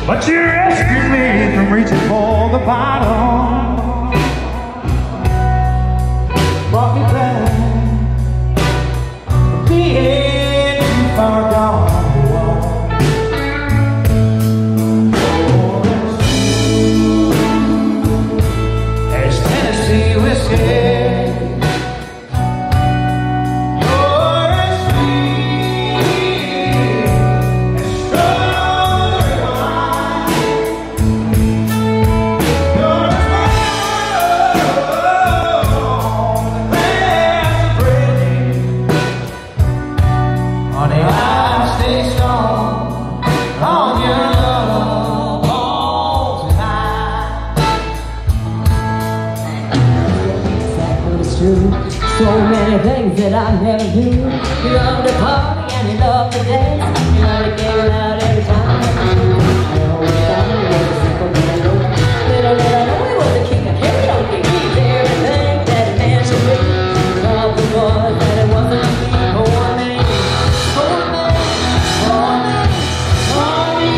But you rescued me from reaching for the bottom. Brought me back from being too far gone. Oh, as Tennessee whiskey. So many things that I never knew. You love to party and you love to dance. You love to get it out every time. I always thought it was a simple man. Little did I know he was a king of karaoke. He's everything that a man should be. Problem was that it wasn't me. For me, for me, for me, for me.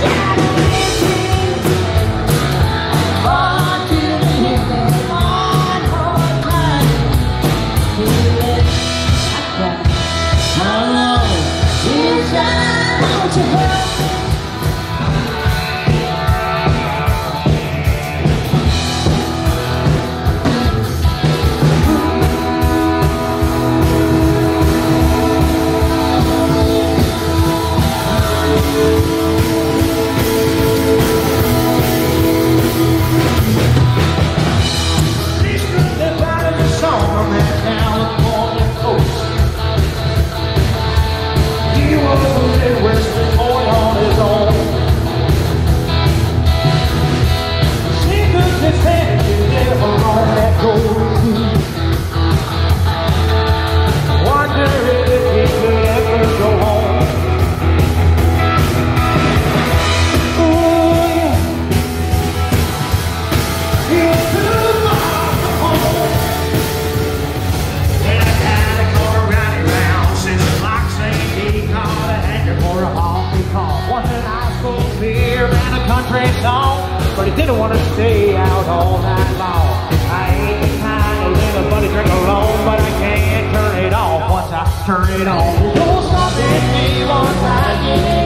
Far too many things. But he didn't want to stay out all night long. I ain't the kind to let a buddy drink alone, but I can't turn it off once I turn it on. Don't stop at me once I get it.